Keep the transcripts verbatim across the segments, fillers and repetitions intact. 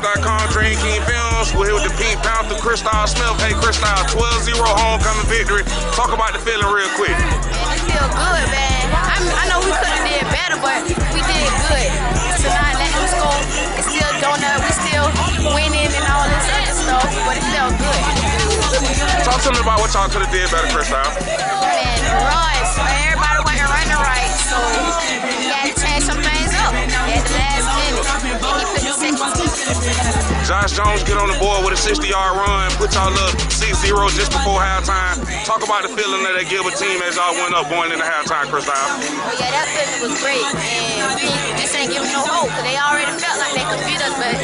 dot com, Dream King Films. We're here with the Pink Panther, Cristal Smith. Hey, Cristal, twelve zero homecoming victory. Talk about the feeling real quick. Man, it feel good, man. I, I know we could have did better, but we did good. To not let them score, it's still donut. We still winning and all this other stuff, but it felt good. Talk to me about what y'all could have did better, Cristal. Man, the runs, everybody wasn't running right, so we had to change some things up at the last minute. And he put the six. Josh Jones get on the board with a sixty yard run, put y'all up six zero just before halftime. Talk about the feeling that they give a team as y'all went up going into halftime, Cristal. Oh yeah, that feeling was great, and we just ain't giving no hope, because they already felt like they could beat us, but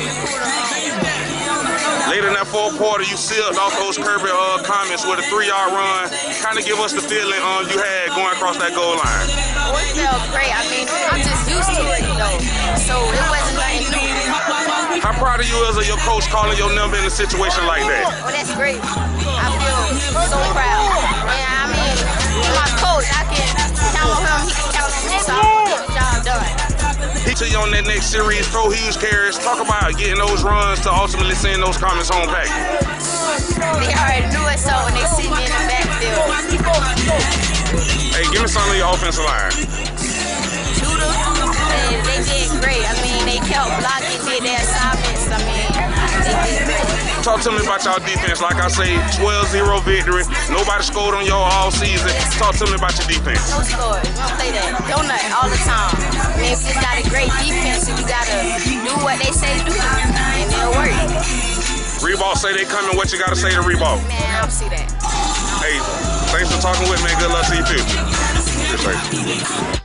later in that fourth quarter, you sealed off those Kirby uh, comments with a three yard run. Kind of give us the feeling um, you had going across that goal line. Oh, it felt great. I mean, I'm just used to it, though, so it wasn't nothing new. How proud of you as your coach calling your number in a situation like that? Oh, that's great. I feel so proud. And I mean, my coach, I can count on him, he can count on me, so I'm going to get the job done. He took you on that next series, throw huge carries. Talk about getting those runs to ultimately send those comments home back. They already knew it, so when they see me in the backfield. Hey, give me some of your offensive line. Judah, and they did great. I mean, they kept blocking, did their assignments. I mean, they did great. Talk to me about y'all defense. Like I say, twelve zero victory. Nobody scored on y'all all season. Talk to me about your defense. No scores. We don't play that. Donut all the time. I mean, if you got a great defense, you got to do what they say to do, and it'll work. Reebok say they coming. What you got to say to Reebok? Man, I don't see that. Hey, thanks for talking with me. Good luck to you too. Appreciate it.